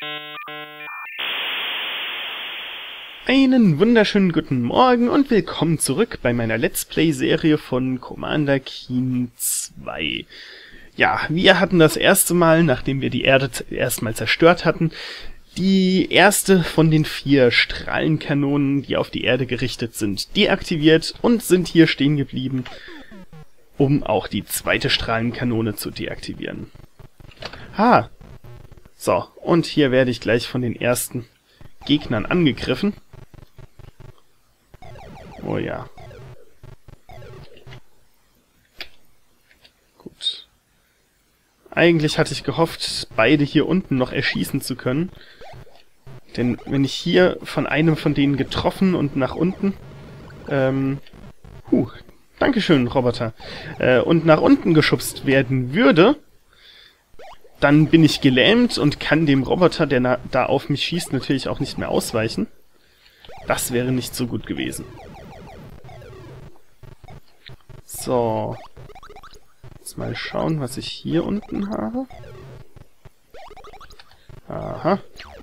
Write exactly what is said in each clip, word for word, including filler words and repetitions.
Einen wunderschönen guten Morgen und willkommen zurück bei meiner Let's Play-Serie von Commander Keen zwei. Ja, wir hatten das erste Mal, nachdem wir die Erde erstmal zerstört hatten, die erste von den vier Strahlenkanonen, die auf die Erde gerichtet sind, deaktiviert und sind hier stehen geblieben, um auch die zweite Strahlenkanone zu deaktivieren. Ha! So, und hier werde ich gleich von den ersten Gegnern angegriffen. Oh ja. Gut. Eigentlich hatte ich gehofft, beide hier unten noch erschießen zu können. Denn wenn ich hier von einem von denen getroffen und nach unten... Ähm... Huh, Dankeschön, Roboter. Äh, und nach unten geschubst werden würde, dann bin ich gelähmt und kann dem Roboter, der na, da auf mich schießt, natürlich auch nicht mehr ausweichen. Das wäre nicht so gut gewesen. So. Jetzt mal schauen, was ich hier unten habe. Aha.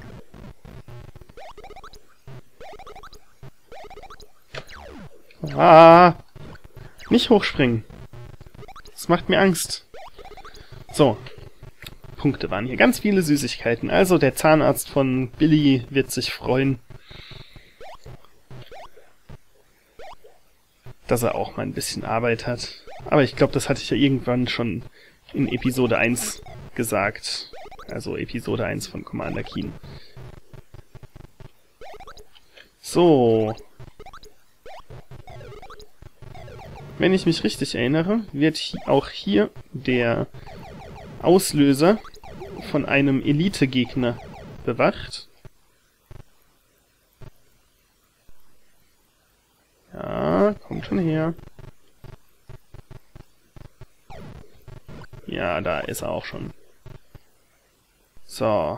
Ah! Nicht hochspringen. Das macht mir Angst. So. Punkte waren hier. Ganz viele Süßigkeiten. Also der Zahnarzt von Billy wird sich freuen, dass er auch mal ein bisschen Arbeit hat. Aber ich glaube, das hatte ich ja irgendwann schon in Episode eins gesagt. Also Episode eins von Commander Keen. So. Wenn ich mich richtig erinnere, wird auch hier der Auslöser von einem Elite-Gegner bewacht. Ja, kommt schon her. Ja, da ist er auch schon. So.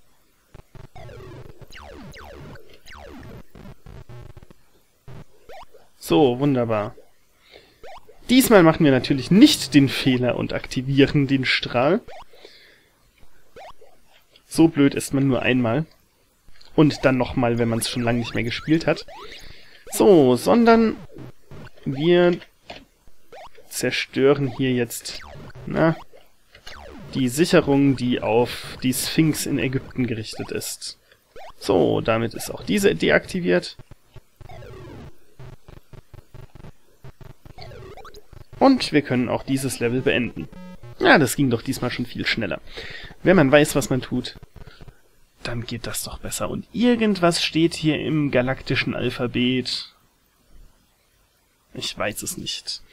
So, wunderbar. Diesmal machen wir natürlich nicht den Fehler und aktivieren den Strahl. So blöd ist man nur einmal. Und dann nochmal, wenn man es schon lange nicht mehr gespielt hat. So, sondern wir zerstören hier jetzt, na, die Sicherung, die auf die Sphinx in Ägypten gerichtet ist. So, damit ist auch diese deaktiviert. Und wir können auch dieses Level beenden. Ja, das ging doch diesmal schon viel schneller. Wenn man weiß, was man tut, dann geht das doch besser. Und irgendwas steht hier im galaktischen Alphabet. Ich weiß es nicht.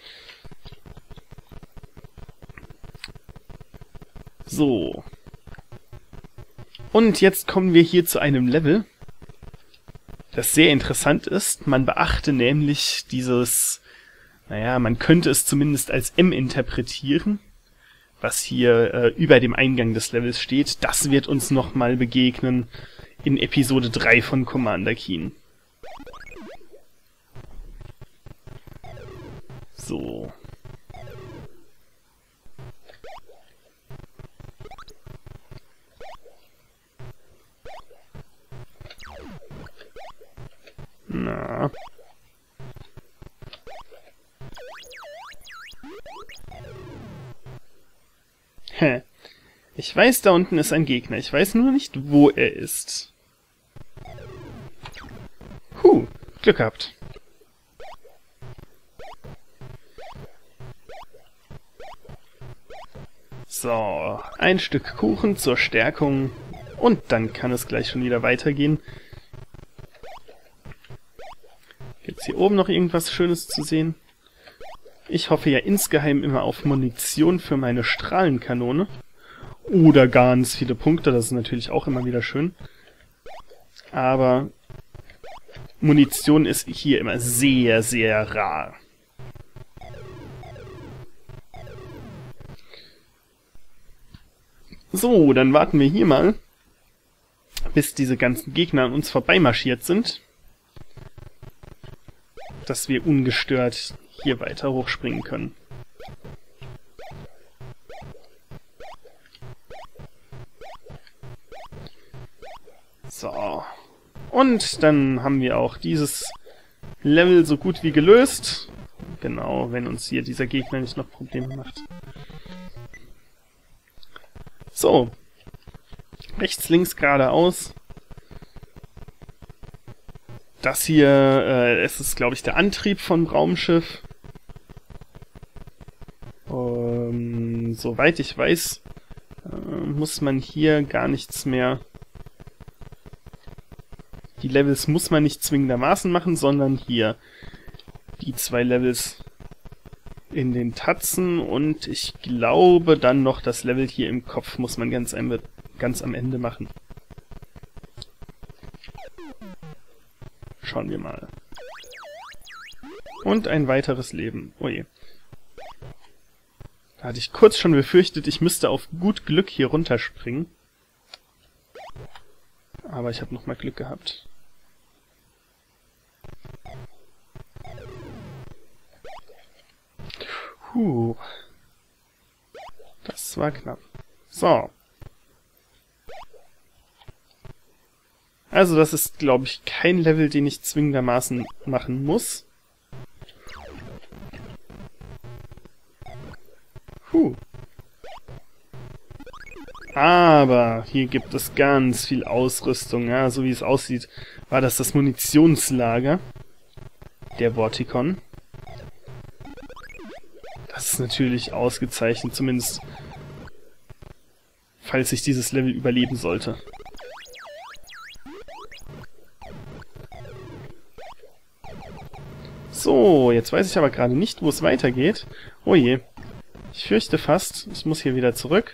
So. Und jetzt kommen wir hier zu einem Level, das sehr interessant ist. Man beachte nämlich dieses... Naja, man könnte es zumindest als M interpretieren, was hier äh, über dem Eingang des Levels steht. Das wird uns nochmal begegnen in Episode drei von Commander Keen. So. Na... Hä. Ich weiß, da unten ist ein Gegner. Ich weiß nur nicht, wo er ist. Huh, Glück gehabt. So, ein Stück Kuchen zur Stärkung. Und dann kann es gleich schon wieder weitergehen. Gibt's hier oben noch irgendwas Schönes zu sehen? Ich hoffe ja insgeheim immer auf Munition für meine Strahlenkanone. Oder ganz viele Punkte, das ist natürlich auch immer wieder schön. Aber Munition ist hier immer sehr, sehr rar. So, dann warten wir hier mal, bis diese ganzen Gegner an uns vorbeimarschiert sind. Dass wir ungestört hier weiter hochspringen können. So. Und dann haben wir auch dieses Level so gut wie gelöst. Genau, wenn uns hier dieser Gegner nicht noch Probleme macht. So. Rechts, links, geradeaus. Das hier, äh, es ist, glaube ich, der Antrieb vom Raumschiff. Ähm, soweit ich weiß, äh, muss man hier gar nichts mehr... Die Levels muss man nicht zwingendermaßen machen, sondern hier die zwei Levels in den Tatzen und ich glaube dann noch das Level hier im Kopf muss man ganz am, ganz am Ende machen. Schauen wir mal. Und ein weiteres Leben. Oh je. Da hatte ich kurz schon befürchtet, ich müsste auf gut Glück hier runterspringen. Aber ich habe nochmal Glück gehabt. Puh. Das war knapp. So. Also das ist, glaube ich, kein Level, den ich zwingendermaßen machen muss. Puh. Aber hier gibt es ganz viel Ausrüstung. Ja, so wie es aussieht, war das das Munitionslager der Vortikon. Das ist natürlich ausgezeichnet, zumindest falls ich dieses Level überleben sollte. So, jetzt weiß ich aber gerade nicht, wo es weitergeht. Oh je. Ich fürchte fast, ich muss hier wieder zurück.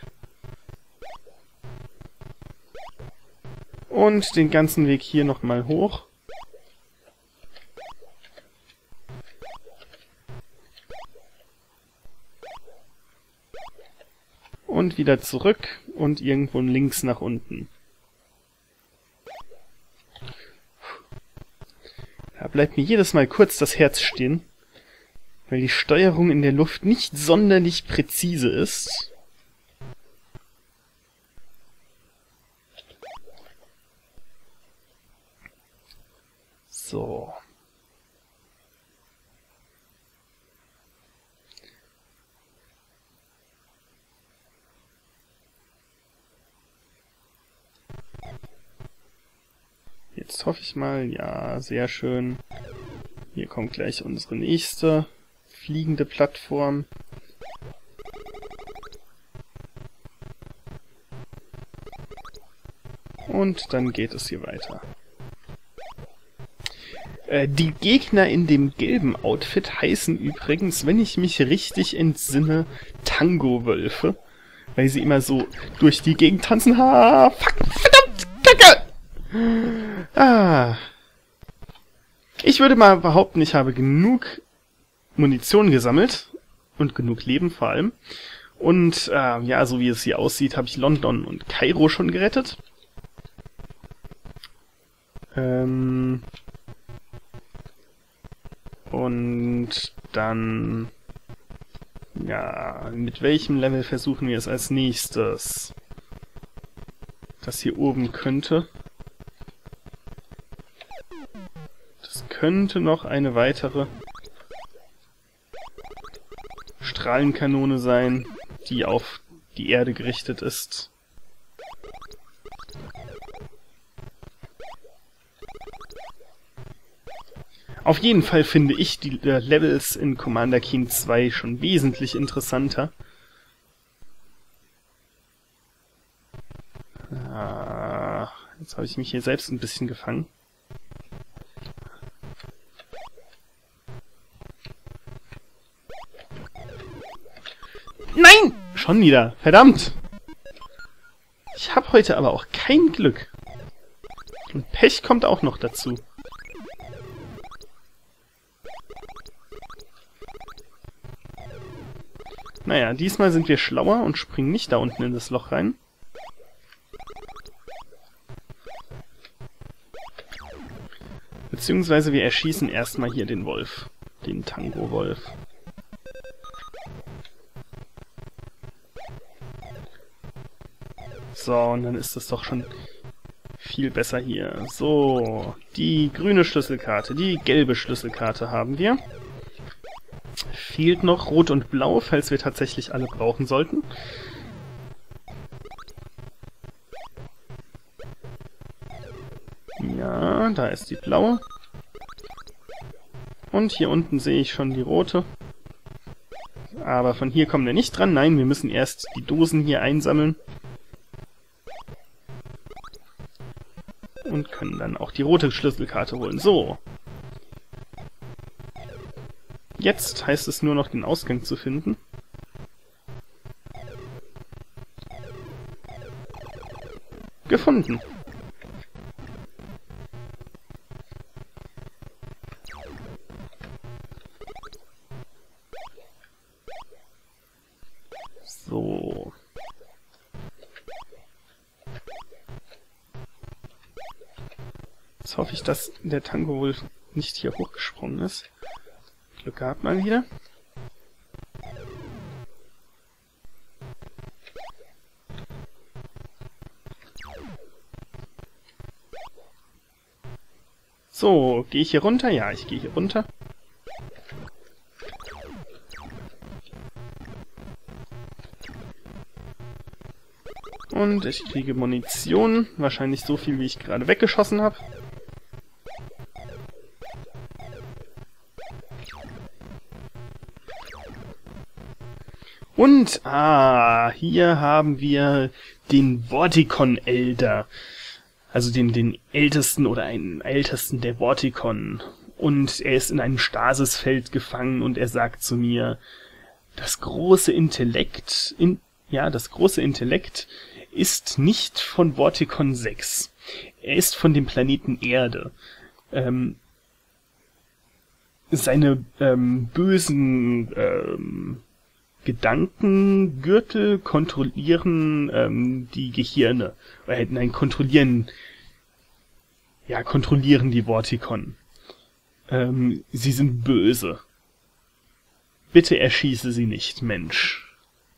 Und den ganzen Weg hier nochmal hoch. Und wieder zurück und irgendwo links nach unten. Da bleibt mir jedes Mal kurz das Herz stehen, weil die Steuerung in der Luft nicht sonderlich präzise ist. So. Jetzt hoffe ich mal, ja, sehr schön. Hier kommt gleich unsere nächste fliegende Plattform. Und dann geht es hier weiter. Äh, die Gegner in dem gelben Outfit heißen übrigens, wenn ich mich richtig entsinne, Tango-Wölfe. Weil sie immer so durch die Gegend tanzen. Ha, fuck, verdammt, Kacke! Ah. Ich würde mal behaupten, ich habe genug Munition gesammelt. Und genug Leben vor allem. Und äh, ja, so wie es hier aussieht, habe ich London und Kairo schon gerettet. Ähm... Und dann... Ja, mit welchem Level versuchen wir es als nächstes? Das hier oben könnte... Das könnte noch eine weitere Strahlenkanone sein, die auf die Erde gerichtet ist. Auf jeden Fall finde ich die äh, Levels in Commander Keen zwei schon wesentlich interessanter. Ah, jetzt habe ich mich hier selbst ein bisschen gefangen. Nein! Schon wieder. Verdammt! Ich habe heute aber auch kein Glück. Und Pech kommt auch noch dazu. Naja, diesmal sind wir schlauer und springen nicht da unten in das Loch rein. Beziehungsweise wir erschießen erstmal hier den Wolf. Den Tango-Wolf. So, und dann ist das doch schon viel besser hier. So, die grüne Schlüsselkarte, die gelbe Schlüsselkarte haben wir. Fehlt noch Rot und Blau, falls wir tatsächlich alle brauchen sollten. Ja, da ist die blaue. Und hier unten sehe ich schon die rote. Aber von hier kommen wir nicht dran. Nein, wir müssen erst die Dosen hier einsammeln. Und können dann auch die rote Schlüsselkarte holen. So. Jetzt heißt es nur noch, den Ausgang zu finden. Gefunden. So. Jetzt hoffe ich, dass der Tango wohl nicht hier hochgesprungen ist. Glück gehabt mal wieder. So, gehe ich hier runter? Ja, ich gehe hier runter. Und ich kriege Munition. Wahrscheinlich so viel, wie ich gerade weggeschossen habe. Und, ah, hier haben wir den Vortikon Elder. Also den, den ältesten oder einen ältesten der Vortikon. Und er ist in einem Stasisfeld gefangen und er sagt zu mir, das große Intellekt, in, ja, das große Intellekt ist nicht von Vortikon sechs. Er ist von dem Planeten Erde. Ähm, seine ähm, bösen ähm, Gedankengürtel kontrollieren ähm, die Gehirne. Äh, nein, kontrollieren. Ja, kontrollieren die Vortikon. Ähm, sie sind böse. Bitte erschieße sie nicht, Mensch.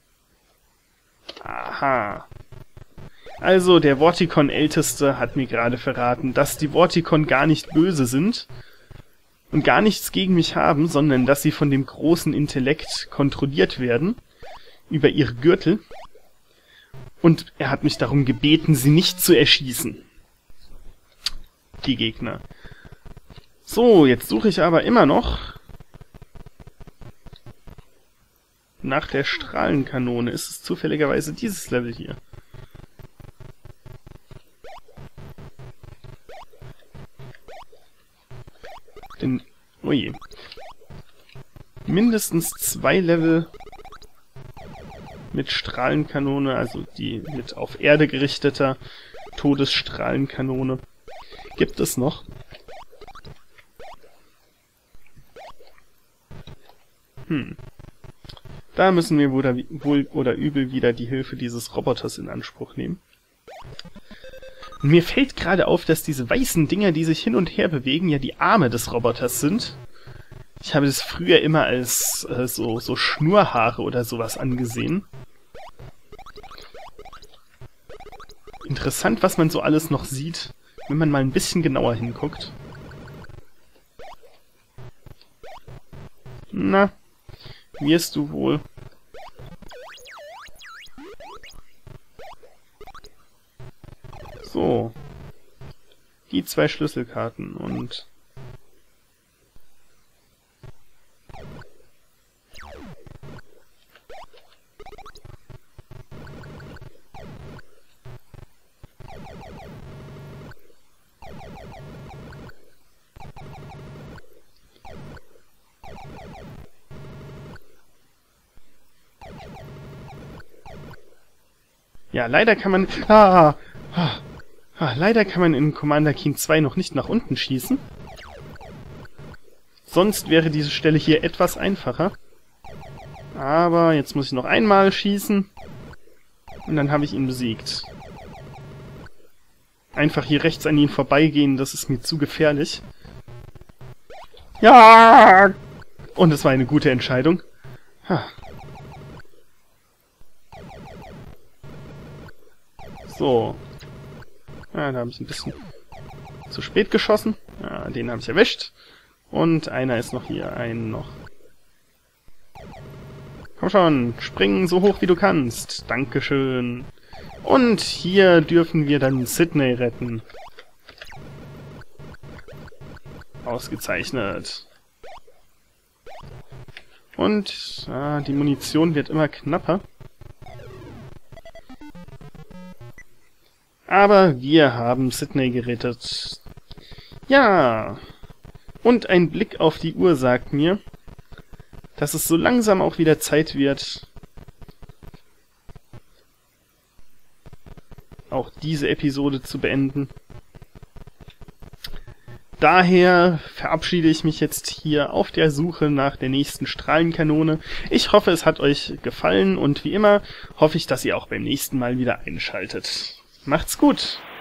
Aha. Also, der Vortikon-Älteste hat mir gerade verraten, dass die Vortikon gar nicht böse sind und gar nichts gegen mich haben, sondern dass sie von dem großen Intellekt kontrolliert werden, über ihre Gürtel. Und er hat mich darum gebeten, sie nicht zu erschießen. Die Gegner. So, jetzt suche ich aber immer noch nach der Strahlenkanone. Ist es zufälligerweise dieses Level hier? Denn, oh je. Mindestens zwei Level mit Strahlenkanone, also die mit auf Erde gerichteter Todesstrahlenkanone, gibt es noch. Hm. Da müssen wir wohl, wohl oder übel wieder die Hilfe dieses Roboters in Anspruch nehmen. Und mir fällt gerade auf, dass diese weißen Dinger, die sich hin und her bewegen, ja die Arme des Roboters sind. Ich habe das früher immer als äh, so, so Schnurhaare oder sowas angesehen. Interessant, was man so alles noch sieht, wenn man mal ein bisschen genauer hinguckt. Na, wirst du wohl. So. Die zwei Schlüsselkarten und... Ja, leider kann man... Ah, ah, ah, leider kann man in Commander Keen zwei noch nicht nach unten schießen. Sonst wäre diese Stelle hier etwas einfacher. Aber jetzt muss ich noch einmal schießen. Und dann habe ich ihn besiegt. Einfach hier rechts an ihn vorbeigehen, das ist mir zu gefährlich. Ja! Und es war eine gute Entscheidung. Ha. So. Ah, da habe ich ein bisschen zu spät geschossen. Ja, den habe ich erwischt. Und einer ist noch hier. Einen noch. Komm schon, spring so hoch wie du kannst. Dankeschön. Und hier dürfen wir dann Sydney retten. Ausgezeichnet. Und ah, die Munition wird immer knapper. Aber wir haben Sydney gerettet. Ja. Und ein Blick auf die Uhr sagt mir, dass es so langsam auch wieder Zeit wird, auch diese Episode zu beenden. Daher verabschiede ich mich jetzt hier auf der Suche nach der nächsten Strahlenkanone. Ich hoffe, es hat euch gefallen und wie immer hoffe ich, dass ihr auch beim nächsten Mal wieder einschaltet. Macht's gut!